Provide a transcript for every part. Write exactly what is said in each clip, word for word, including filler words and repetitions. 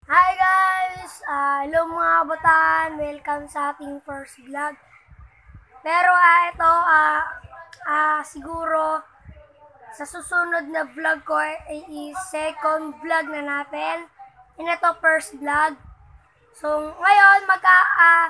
Hi guys! Uh, hello mga kabataan! Welcome sa ating first vlog. Pero uh, ito, uh, uh, siguro sa susunod na vlog ko ay is second vlog na natin. And ito first vlog. So ngayon magka uh,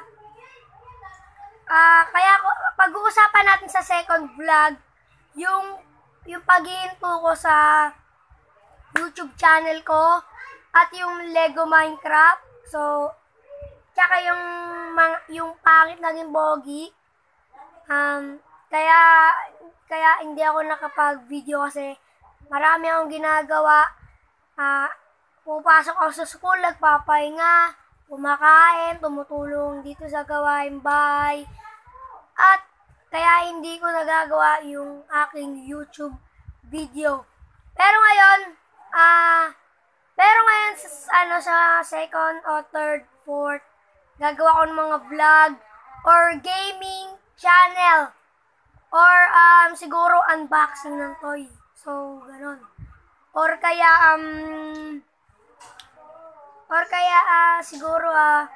uh, kaya pag-uusapan natin sa second vlog yung yung pag-iinto ko sa YouTube channel ko at yung Lego Minecraft. So, tsaka yung mga, yung pangit naging bogi. Um, kaya kaya hindi ako nakapag-video kasi marami akong ginagawa. Uh, pupasok ako sa school, nagpapahinga, kumakain, tumutulong dito sa gawaing bahay. At kaya hindi ko nagagawa yung aking YouTube video. Pero ngayon, ah, uh, pero ngayon sa ano sa second or third, fourth, gagawa ko ng mga vlog or gaming channel or um siguro unboxing ng toy. So, ganun. Or kaya um or kaya uh, siguro ah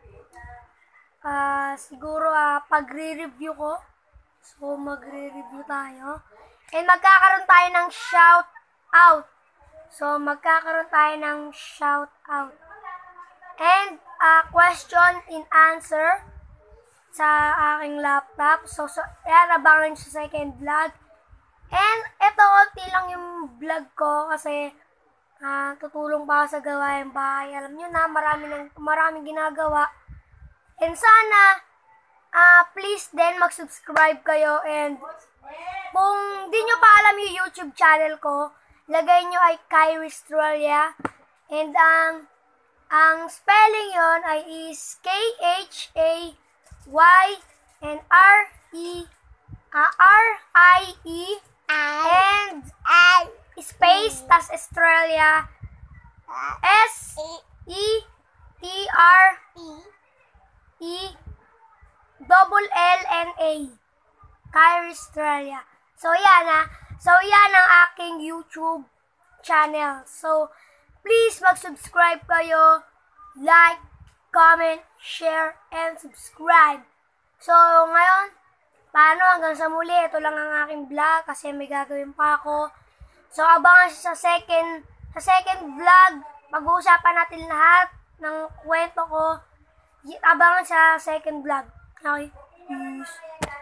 uh, uh, siguro ah uh, pagre-review ko. So, magre-review tayo. And magkakaroon tayo ng shout out. So, magkakaroon tayo ng shout out. And, uh, question and answer sa aking laptop. So, so yan, abangan nyo sa second vlog. And, ito, konti lang yung vlog ko kasi uh, tutulong pa sa gawain bahay. Alam nyo na, marami nang, maraming ginagawa. And sana, uh, please din mag-subscribe kayo. And, kung di nyo pa alam yung YouTube channel ko, lagay nyo ay Kyrie Australia. And ang ang spelling yon ay is K H A Y and R E uh, R I E and I space tas Australia S E T R E double L N A Kyrie Australia. So yan ah. So, yan ang aking YouTube channel. So, please mag-subscribe kayo, like, comment, share, and subscribe. So, ngayon, paano hanggang sa muli, ito lang ang aking vlog kasi may gagawin pa ako. So, abangan sa second, sa second vlog, pag-uusapan natin lahat ng kwento ko. Abangan sa second vlog. Okay? Peace.